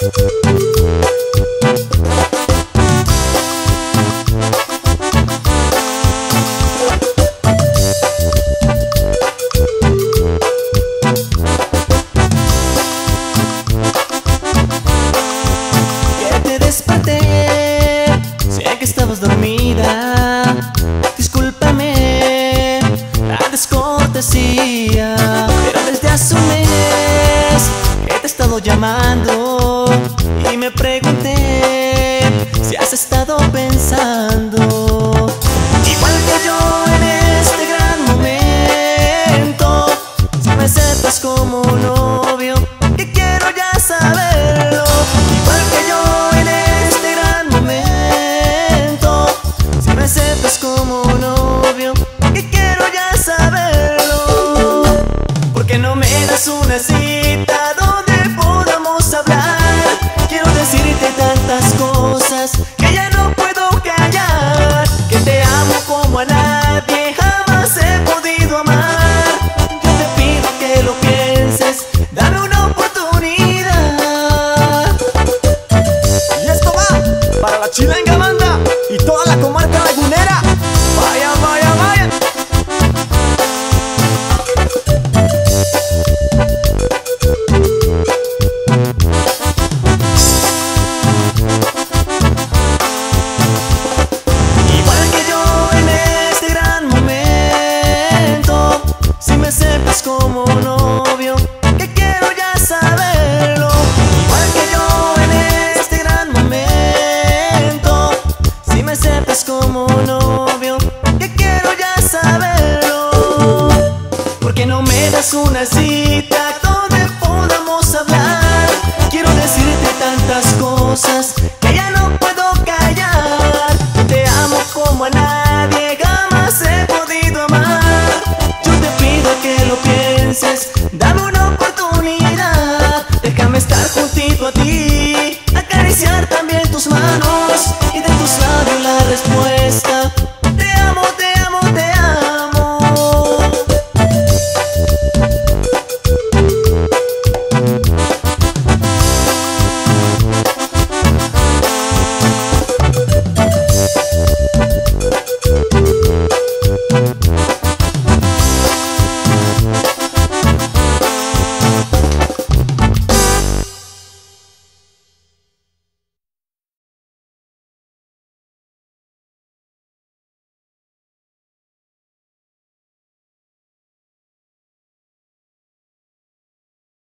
Estabas dormida, discúlpame la descortesía, pero desde hace un mes que te he estado llamando y me pregunté si has estado pensando igual que yo en este gran momento, si me aceptas como novio, que quiero ya saberlo, igual que yo en este gran momento. Me aceptas como novio, que quiero ya saberlo. Porque no me das una cita donde podamos hablar. Quiero decirte tantas cosas que ya no puedo callar. Que te amo como a nadie jamás he podido amar. Yo te pido que lo pienses, dame una oportunidad. Y esto va para la chilenga.